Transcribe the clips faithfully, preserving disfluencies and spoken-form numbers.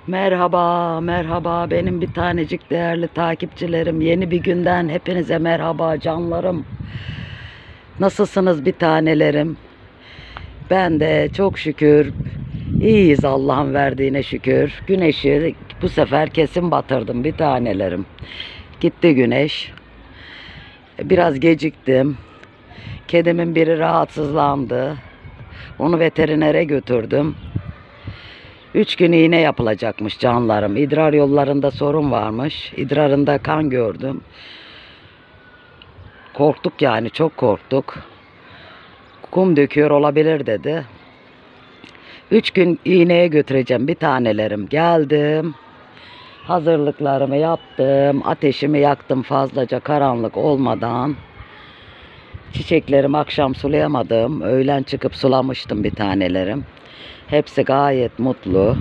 Merhaba, merhaba benim bir tanecik değerli takipçilerim. Yeni bir günden hepinize merhaba canlarım. Nasılsınız bir tanelerim? Ben de çok şükür iyiyiz Allah'ın verdiğine şükür. Güneşi bu sefer kesin batırdım bir tanelerim. Gitti güneş. Biraz geciktim. Kedimin biri rahatsızlandı. Onu veterinere götürdüm. Üç gün iğne yapılacakmış canlarım. İdrar yollarında sorun varmış. İdrarında kan gördüm. Korktuk yani, çok korktuk. Kum döküyor olabilir dedi. Üç gün iğneye götüreceğim bir tanelerim. Geldim. Hazırlıklarımı yaptım. Ateşimi yaktım fazlaca karanlık olmadan. Çiçeklerimi akşam sulayamadım. Öğlen çıkıp sulamıştım bir tanelerim. Hepsi gayet mutlu.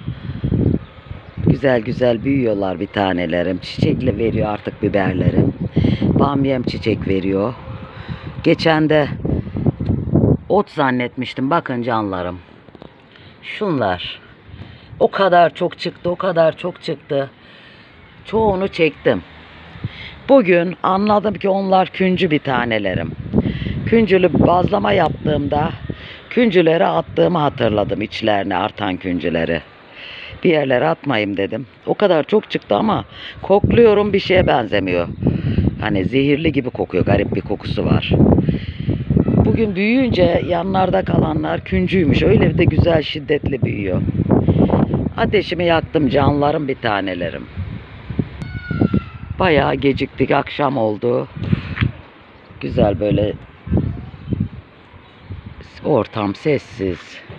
Güzel güzel büyüyorlar bir tanelerim. Çiçekle veriyor artık biberlerim. Bamyem çiçek veriyor. Geçen de ot zannetmiştim. Bakın canlarım. Şunlar. O kadar çok çıktı. O kadar çok çıktı. Çoğunu çektim. Bugün anladım ki onlar küncü bir tanelerim. Küncülü bazlama yaptığımda küncüleri attığımı hatırladım, içlerine artan küncüleri. Bir yerlere atmayayım dedim. O kadar çok çıktı ama kokluyorum, bir şeye benzemiyor. Hani zehirli gibi kokuyor. Garip bir kokusu var. Bugün büyüyünce yanlarda kalanlar küncüymüş. Öyle de güzel şiddetli büyüyor. Ateşimi yaktım canlarım bir tanelerim. Bayağı geciktik. Akşam oldu. Güzel böyle ortam sessiz.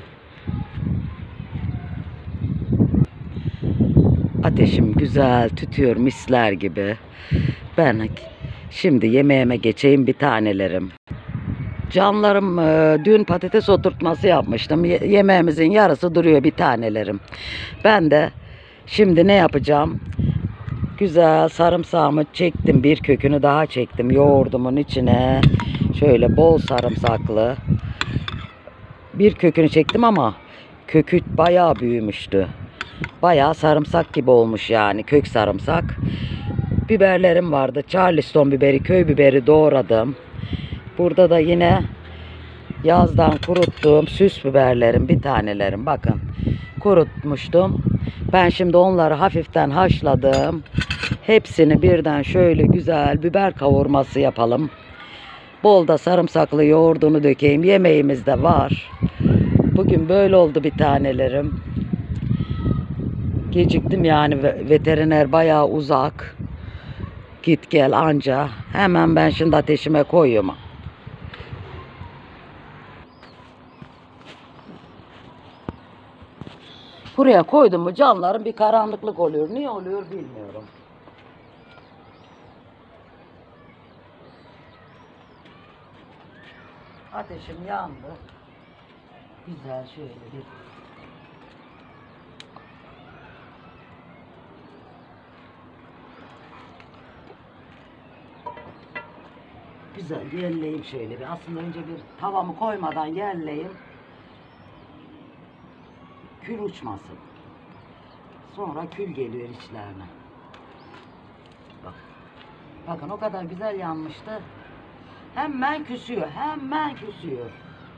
Ateşim güzel tütüyor misler gibi. Ben şimdi yemeğime geçeyim bir tanelerim. Canlarım, dün patates oturtması yapmıştım. Yemeğimizin yarısı duruyor bir tanelerim. Ben de şimdi ne yapacağım? Güzel sarımsağımı çektim. Bir kökünü daha çektim. Yoğurdumun içine şöyle bol sarımsaklı. Bir kökünü çektim ama kökü bayağı büyümüştü. Bayağı sarımsak gibi olmuş yani, kök sarımsak. Biberlerim vardı. Charleston biberi, köy biberi doğradım. Burada da yine yazdan kuruttuğum süs biberlerim bir tanelerim. Bakın kurutmuştum. Ben şimdi onları hafiften haşladım. Hepsini birden şöyle güzel biber kavurması yapalım. Bol da sarımsaklı yoğurdunu dökeyim. Yemeğimiz de var. Bugün böyle oldu bir tanelerim. Geciktim yani, veteriner bayağı uzak. Git gel anca. Hemen ben şimdi ateşime koyuyorum. Buraya koydum mu canlarım bir karanlıklık oluyor. Niye oluyor bilmiyorum. Ateşim yandı. Güzel şöyle bir güzel yerleyeyim şöyle bir. Aslında önce bir tavamı koymadan yerleyeyim. Kül uçmasın. Sonra kül geliyor içlerine. Bak. Bakın o kadar güzel yanmıştı. Hemen küsüyor. Hemen küsüyor.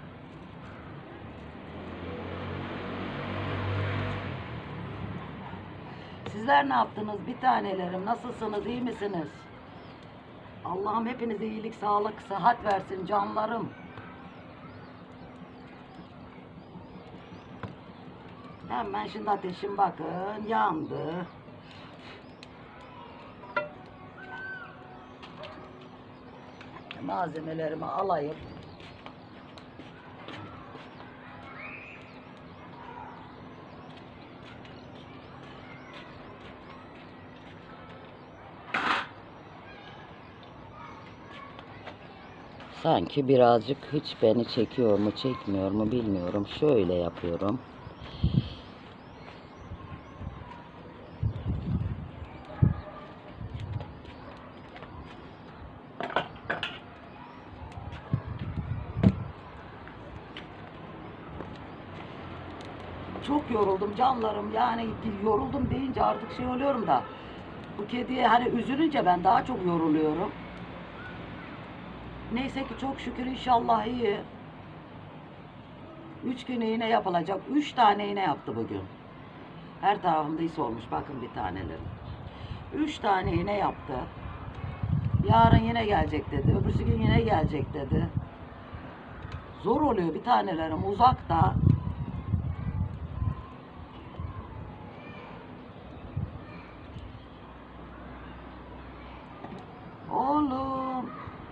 Sizler ne yaptınız bir tanelerim? Nasılsınız? İyi misiniz? Allah'ım hepinize iyilik, sağlık, sıhhat versin canlarım. Hemen şimdi ateşim bakın yandı. Malzemelerimi alayım. Sanki birazcık hiç beni çekiyor mu çekmiyor mu bilmiyorum. Şöyle yapıyorum. çok yoruldum canlarım. Yani yoruldum deyince artık şey oluyorum da. Bu kediye hani üzülünce ben daha çok yoruluyorum. Neyse ki çok şükür inşallah iyi. Üç gün iğne yapılacak. Üç tane iğne yaptı bugün. Her tarafımda is olmuş. Bakın bir taneleri. Üç tane iğne yaptı. Yarın yine gelecek dedi. Öbürsü gün yine gelecek dedi. Zor oluyor bir tanelerim uzakta. Oğlum.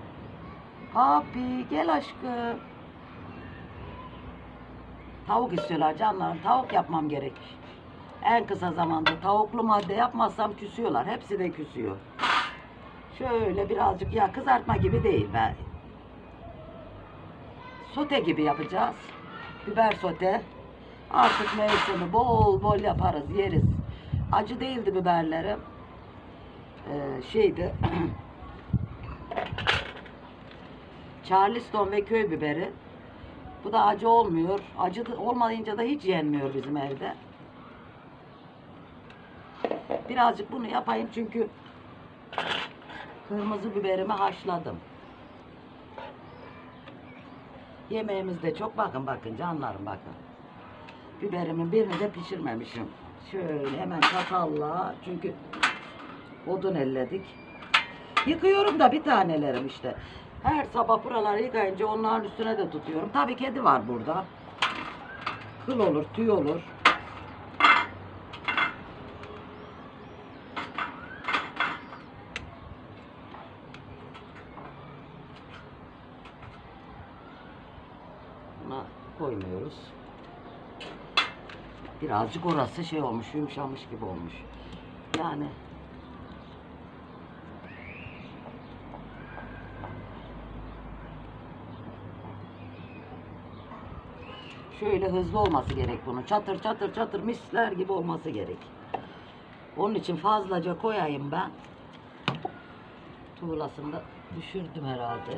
Papi gel aşkım. Tavuk istiyorlar canlarım. Tavuk yapmam gerek. En kısa zamanda tavuklu madde yapmazsam küsüyorlar. Hepsi de küsüyor. Şöyle birazcık ya kızartma gibi değil be. Sote gibi yapacağız. Biber sote. Artık mevsimi bol bol yaparız, yeriz. Acı değildi biberlerim. Ee, şeydi. Charleston ve köy biberi. Bu da acı olmuyor. Acı olmayınca da hiç yenmiyor bizim evde. Birazcık bunu yapayım çünkü kırmızı biberimi haşladım. Yemeğimiz de çok. Bakın bakın canlarım bakın. Biberimin birini de pişirmemişim. Şöyle hemen çatalla çünkü odun elledik. Yıkıyorum da bir tanelerim işte. Her sabah buraları yıkayınca onların üstüne de tutuyorum. Tabii kedi var burada. Kıl olur, tüy olur. Buna koymuyoruz. Birazcık orası şey olmuş, yumuşamış gibi olmuş. Yani şöyle hızlı olması gerek bunun. Çatır çatır çatır misler gibi olması gerek. Onun için fazlaca koyayım ben. Tuğlasını da düşürdüm herhalde.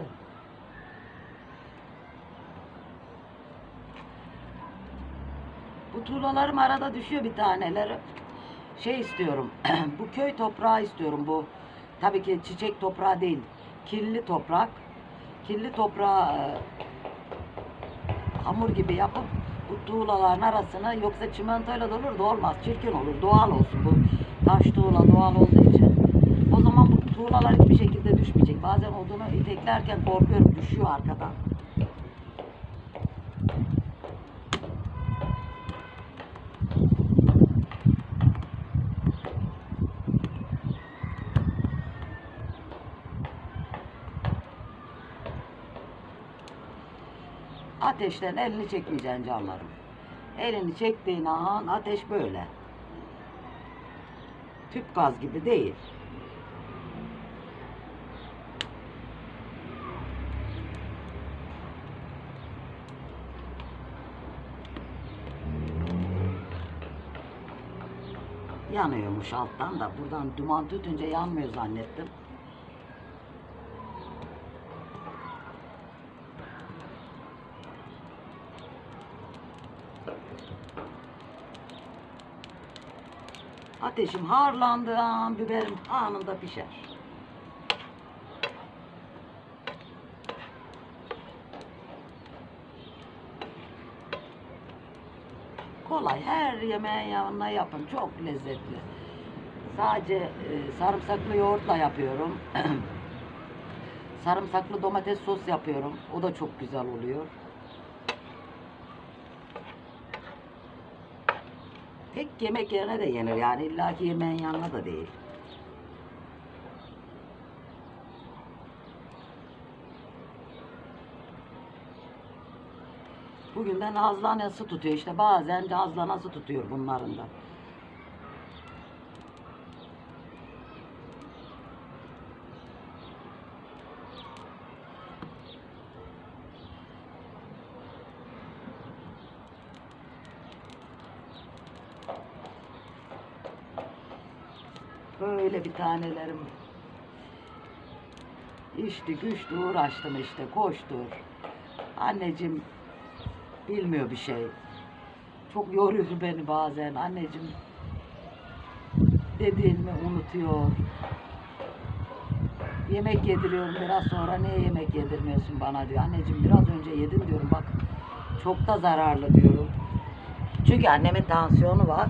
Bu tuğlalarım arada düşüyor bir taneleri. Şey istiyorum. Bu köy toprağı istiyorum bu. Tabii ki çiçek toprağı değil. Kirli toprak. Kirli toprağı hamur gibi yapıp bu tuğlaların arasına yoksa çimentoyla da olur da olmaz. Çirkin olur. Doğal olsun bu. Taş tuğla doğal olduğu için. O zaman bu tuğlalar hiçbir şekilde düşmeyecek. Bazen odunu iteklerken korkuyorum. Düşüyor arkadan. Ateşten elini çekmeyeceksin canlarım. Elini çektiğin an ateş böyle. Tüp gaz gibi değil. Yanıyormuş alttan da buradan duman tütünce yanmıyor zannettim. Ateşim harlandığı an biberim anında pişer. Kolay, her yemeğin yanına yapın. Çok lezzetli. Sadece e, sarımsaklı yoğurtla yapıyorum. Sarımsaklı domates sos yapıyorum. O da çok güzel oluyor. Tek yemek yerine de yenir yani illaki yemeğin yanına da değil. Bugün de nazlanası tutuyor işte bazen nazlanası tutuyor bunların da. Böyle bir tanelerim. İşte güçlü uğraştım işte koştur. Anneciğim bilmiyor bir şey. Çok yoruyor beni bazen. Anneciğim dediğimi unutuyor. Yemek yediriyorum biraz sonra, niye yemek yedirmiyorsun bana diyor. Anneciğim biraz önce yedim diyorum, bak çok da zararlı diyorum. Çünkü annemin tansiyonu var.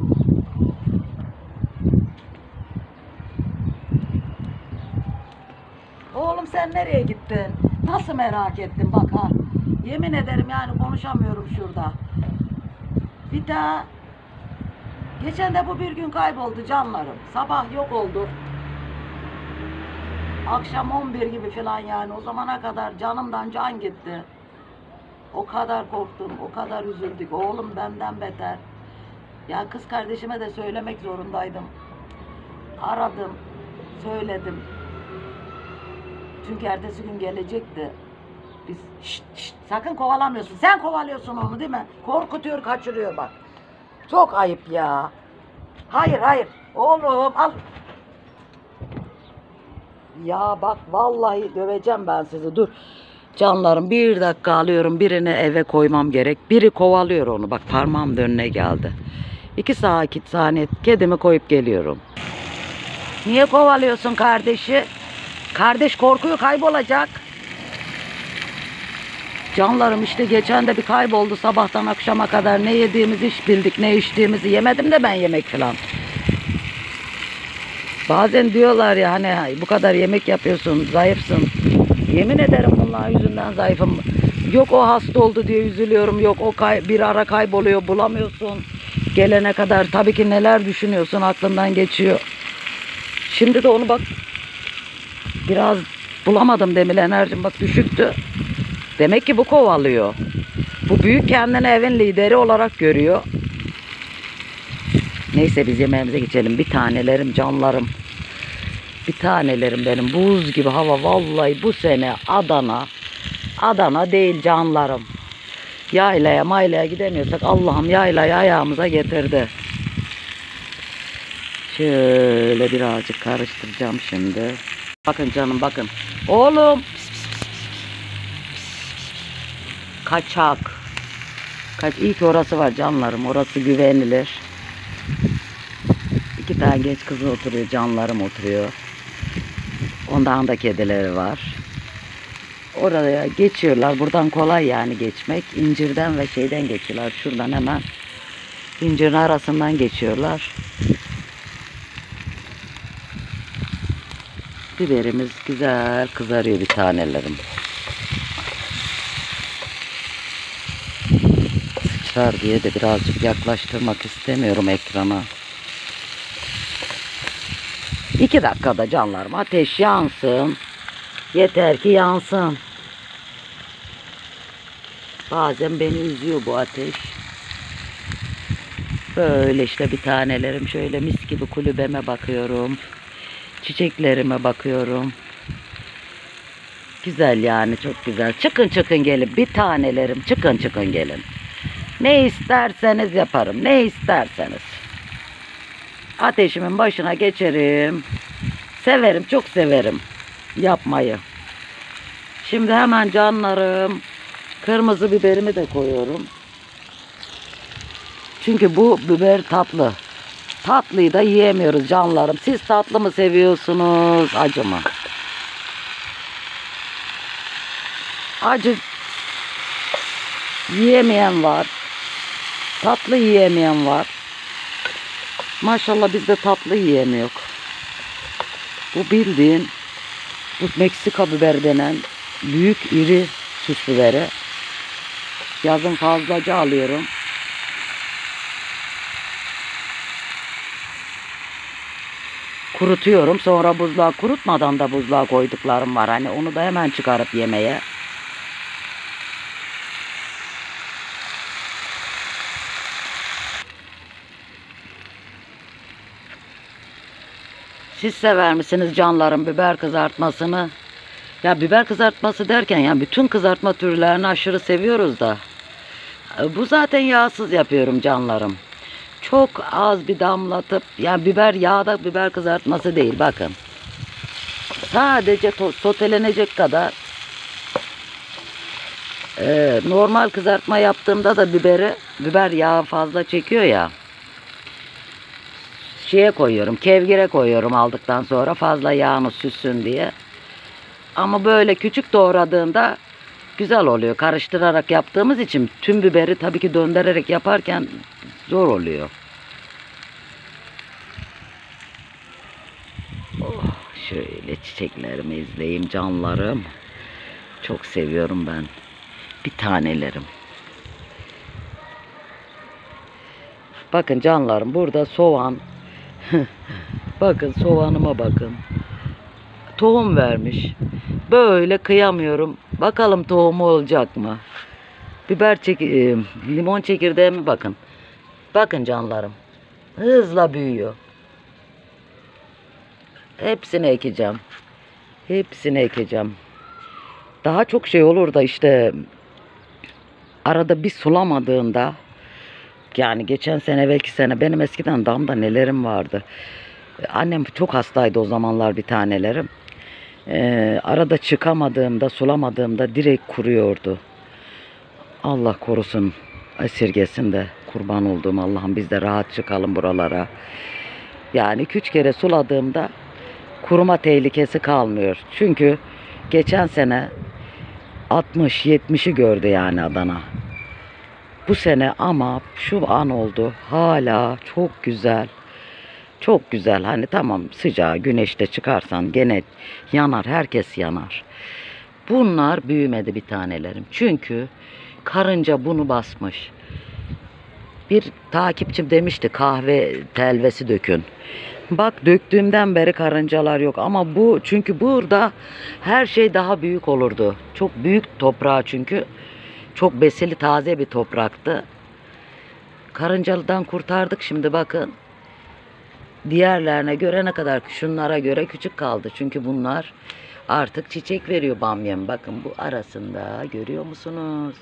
Oğlum sen nereye gittin? Nasıl merak ettim bak ha. Yemin ederim yani konuşamıyorum şurada. Bir daha geçen de bu bir gün kayboldu canlarım. Sabah yok oldu. Akşam on bir gibi falan yani, o zamana kadar canımdan can gitti. O kadar korktum, o kadar üzüldük. Oğlum benden beter. Ya kız kardeşime de söylemek zorundaydım. Aradım, söyledim. Çünkü ertesi gün gelecekti. Biz şşt, şşt, sakın kovalamıyorsun. Sen kovalıyorsun onu değil mi? Korkutuyor, kaçırıyor bak. Çok ayıp ya. Hayır hayır. Oğlum al. Ya bak vallahi döveceğim ben sizi. Dur. Canlarım bir dakika alıyorum. Birini eve koymam gerek. Biri kovalıyor onu. Bak parmağım da önüne geldi. İki saat saniye kedimi koyup geliyorum. Niye kovalıyorsun kardeşi? Kardeş korkuyor, kaybolacak. Canlarım işte geçen de bir kayboldu, sabahtan akşama kadar ne yediğimizi hiç bildik, ne içtiğimizi. Yemedim de ben yemek falan. Bazen diyorlar ya hani bu kadar yemek yapıyorsun, zayıfsın. Yemin ederim bunlar yüzünden zayıfım. Yok o hasta oldu diye üzülüyorum, yok o kay bir ara kayboluyor, bulamıyorsun. Gelene kadar tabii ki neler düşünüyorsun, aklından geçiyor. Şimdi de onu bak biraz bulamadım, demin enerjim bak düşüktü. Demek ki bu kovalıyor. Bu büyük kendini evin lideri olarak görüyor. Neyse biz yemeğimize geçelim. Bir tanelerim canlarım. Bir tanelerim benim. Buz gibi hava vallahi bu sene Adana. Adana değil canlarım. Yaylaya maylaya gidemiyorsak Allah'ım yaylayı ayağımıza getirdi. Şöyle birazcık karıştıracağım şimdi. Bakın canım bakın. Oğlum. Kaçak. Kaç, iyi ki orası var canlarım. Orası güvenilir. İki tane genç kızı oturuyor. Canlarım oturuyor. Ondan da kedileri var. Oraya geçiyorlar. Buradan kolay yani geçmek. İncirden ve şeyden geçiyorlar. Şuradan hemen incirin arasından geçiyorlar. Biberimiz güzel kızarıyor bir tanelerim. Sıçrar diye de birazcık yaklaştırmak istemiyorum ekrana. İki dakikada canlarım ateş yansın. Yeter ki yansın. Bazen beni üzüyor bu ateş. Böyle işte bir tanelerim, şöyle mis gibi kulübeme bakıyorum. Çiçeklerime bakıyorum. Güzel yani, çok güzel. Çıkın çıkın gelin bir tanelerim, çıkın çıkın gelin. Ne isterseniz yaparım, ne isterseniz. Ateşimin başına geçerim. Severim, çok severim yapmayı. Şimdi hemen canlarım kırmızı biberimi de koyuyorum. Çünkü bu biber tatlı. Tatlıyı da yiyemiyoruz canlarım. Siz tatlı mı seviyorsunuz, acı mı? Acı yiyemeyen var. Tatlı yiyemeyen var. Maşallah biz de tatlı yiyemiyor. Bu bildiğin bu Meksika biber denen büyük iri süs biberi. Yazın fazlaca alıyorum. Kurutuyorum. Sonra buzluğa, kurutmadan da buzluğa koyduklarım var. Hani onu da hemen çıkarıp yemeye. Siz sever misiniz canlarım biber kızartmasını? Ya biber kızartması derken yani bütün kızartma türlerini aşırı seviyoruz da. Bu zaten yağsız yapıyorum canlarım. Çok az bir damlatıp, yani biber yağda biber kızartması değil bakın. Sadece sotelenecek kadar Ee, normal kızartma yaptığımda da biberi, biber yağı fazla çekiyor ya. Şeye koyuyorum, kevgire koyuyorum aldıktan sonra fazla yağını süssün diye. Ama böyle küçük doğradığında güzel oluyor. Karıştırarak yaptığımız için tüm biberi tabii ki döndürerek yaparken zor oluyor. Oh, şöyle çiçeklerimi izleyeyim canlarım. Çok seviyorum ben. Bir tanelerim. Bakın canlarım, burada soğan. Bakın soğanıma bakın. Tohum vermiş. Böyle kıyamıyorum. Bakalım tohumu olacak mı? Biber çek e, limon çekirdeğime bakın. Bakın canlarım. Hızla büyüyor. Hepsini ekeceğim. Hepsini ekeceğim. Daha çok şey olur da işte arada bir sulamadığında, yani geçen sene belki sene benim eskiden damda nelerim vardı. Annem çok hastaydı o zamanlar bir tanelerim. Ee, arada çıkamadığımda, sulamadığımda direkt kuruyordu. Allah korusun, esirgesin de kurban olduğum Allah'ım, biz de rahat çıkalım buralara. Yani iki üç kere suladığımda kuruma tehlikesi kalmıyor. Çünkü geçen sene altmış yetmişi gördü yani Adana. Bu sene ama şu an oldu, hala çok güzel. Çok güzel. Hani tamam, sıcağı güneşte çıkarsan gene yanar. Herkes yanar. Bunlar büyümedi bir tanelerim. Çünkü karınca bunu basmış. Bir takipçim demişti kahve telvesi dökün. Bak, döktüğümden beri karıncalar yok. Ama bu, çünkü burada her şey daha büyük olurdu. Çok büyük toprağı çünkü. Çok besili, taze bir topraktı. Karıncalıdan kurtardık şimdi bakın. Diğerlerine göre ne kadar, şunlara göre küçük kaldı. Çünkü bunlar artık çiçek veriyor bamyam. Bakın bu arasında, görüyor musunuz?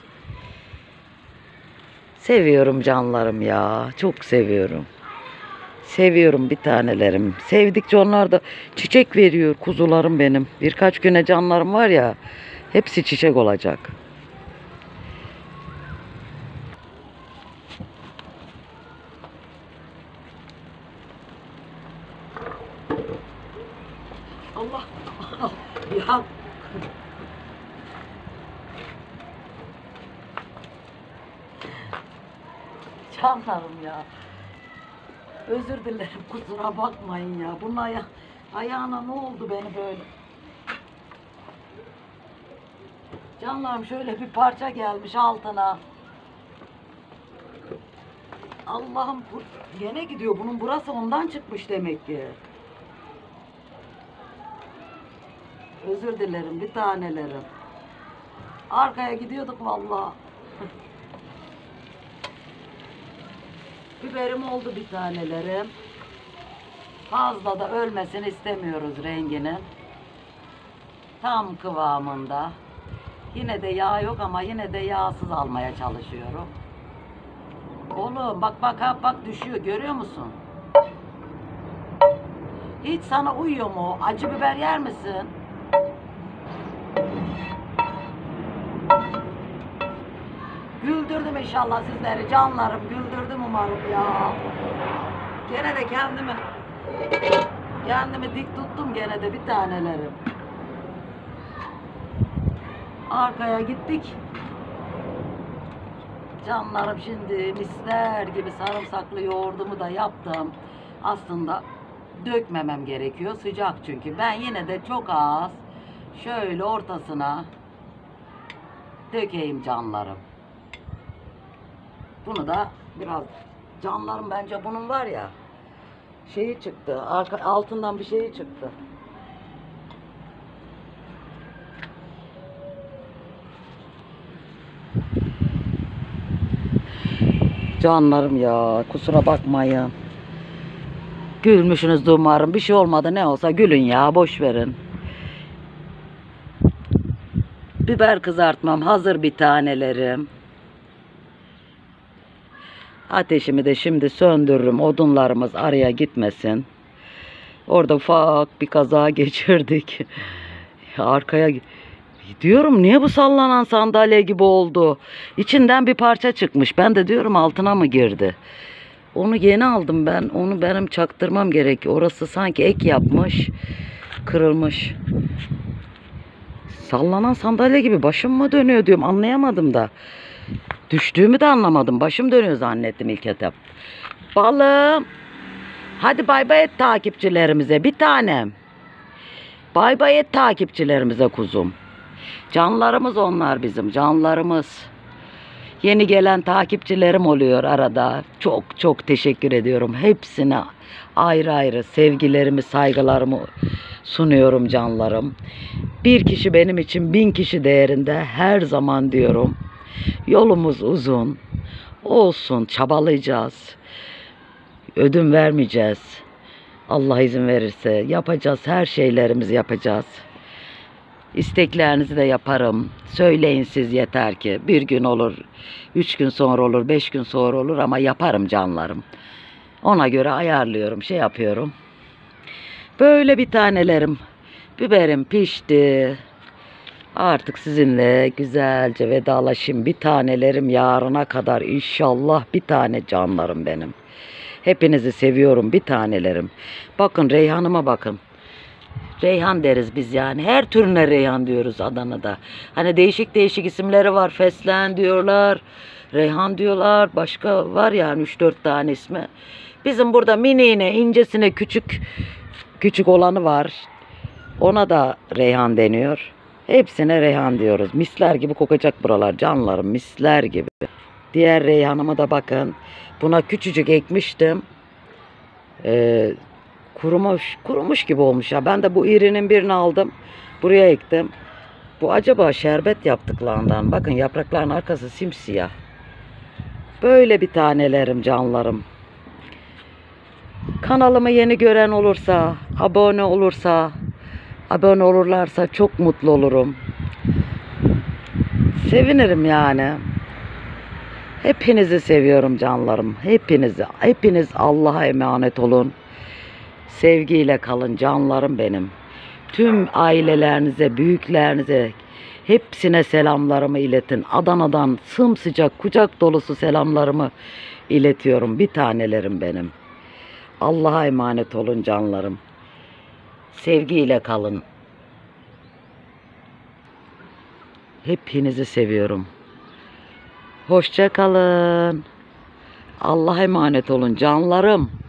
Seviyorum canlarım ya. Çok seviyorum. Seviyorum bir tanelerim. Sevdikçe onlar da çiçek veriyor kuzularım benim. Birkaç güne canlarım var ya, hepsi çiçek olacak. Allah. Ya. Canlarım ya. Özür dilerim, kusura bakmayın ya. Bunun aya ayağına ne oldu beni böyle? Canlarım, şöyle bir parça gelmiş altına. Allah'ım, bu gene gidiyor. Bunun burası ondan çıkmış demek ki. Özür dilerim bir tanelerim. Arkaya gidiyorduk vallahi. Biberim oldu bir tanelerim. Fazla da ölmesini istemiyoruz renginin. Tam kıvamında. Yine de yağ yok ama yine de yağsız almaya çalışıyorum. Oğlum bak bak ha, bak düşüyor, görüyor musun? Hiç sana uyuyor mu? Acı biber yer misin? Güldürdüm inşallah sizleri canlarım. Güldürdüm umarım ya. Gene de kendimi kendimi dik tuttum gene de bir tanelerim. Arkaya gittik. Canlarım, şimdi misler gibi sarımsaklı yoğurdumu da yaptım. Aslında dökmemem gerekiyor, sıcak çünkü. Ben yine de çok az şöyle ortasına dökeyim canlarım. Bunu da biraz, canlarım, bence bunun var ya şeyi çıktı, arka, altından bir şeyi çıktı. Canlarım ya, kusura bakmayın. Gülmüşsünüz umarım. Bir şey olmadı, ne olsa gülün ya, boş verin. Biber kızartmam hazır bir tanelerim. Ateşimi de şimdi söndürürüm. Odunlarımız araya gitmesin. Orada ufak bir kaza geçirdik. Arkaya Diyorum niye bu sallanan sandalye gibi oldu? İçinden bir parça çıkmış. Ben de diyorum altına mı girdi? Onu yeni aldım ben. Onu benim çaktırmam gerekiyor. Orası sanki ek yapmış. Kırılmış. Sallanan sandalye gibi başım mı dönüyor diyorum. Anlayamadım da. Düştüğümü de anlamadım. Başım dönüyor zannettim ilk etap. Balım. Hadi bay bay et takipçilerimize bir tanem. Bay bay et takipçilerimize kuzum. Canlarımız onlar bizim, canlarımız. Yeni gelen takipçilerim oluyor arada. Çok çok teşekkür ediyorum. Hepsine ayrı ayrı sevgilerimi, saygılarımı sunuyorum canlarım. Bir kişi benim için bin kişi değerinde her zaman diyorum. Yolumuz uzun. Olsun, çabalayacağız. Ödün vermeyeceğiz. Allah izin verirse yapacağız, her şeylerimizi yapacağız. İsteklerinizi de yaparım. Söyleyin siz yeter ki. Bir gün olur, üç gün sonra olur, beş gün sonra olur ama yaparım canlarım. Ona göre ayarlıyorum, şey yapıyorum. Böyle bir tanelerim. Biberim pişti. Artık sizinle güzelce vedalaşayım. Bir tanelerim yarına kadar inşallah bir tane canlarım benim. Hepinizi seviyorum bir tanelerim. Bakın Reyhan'ıma bakın. Reyhan deriz biz yani. Her türüne Reyhan diyoruz Adana'da. Hani değişik değişik isimleri var. Feslen diyorlar. Reyhan diyorlar. Başka var yani üç dört tane ismi. Bizim burada miniğine, incesine küçük küçük olanı var. Ona da Reyhan deniyor. Hepsine Reyhan diyoruz. Misler gibi kokacak buralar canlarım. Misler gibi. Diğer Reyhan'ıma da bakın. Buna küçücük ekmiştim. Eee Kurumuş, kurumuş gibi olmuş ya. Ben de bu irinin birini aldım. Buraya ektim. Bu acaba şerbet yaptıklarından. Bakın yaprakların arkası simsiyah. Böyle bir tanelerim canlarım. Kanalımı yeni gören olursa, abone olursa, abone olurlarsa çok mutlu olurum. Sevinirim yani. Hepinizi seviyorum canlarım. Hepinizi. Hepiniz Allah'a emanet olun. Sevgiyle kalın canlarım benim. Tüm ailelerinize, büyüklerinize hepsine selamlarımı iletin. Adana'dan sımsıcak, kucak dolusu selamlarımı iletiyorum. Bir tanelerim benim. Allah'a emanet olun canlarım. Sevgiyle kalın. Hepinizi seviyorum. Hoşça kalın. Allah'a emanet olun canlarım.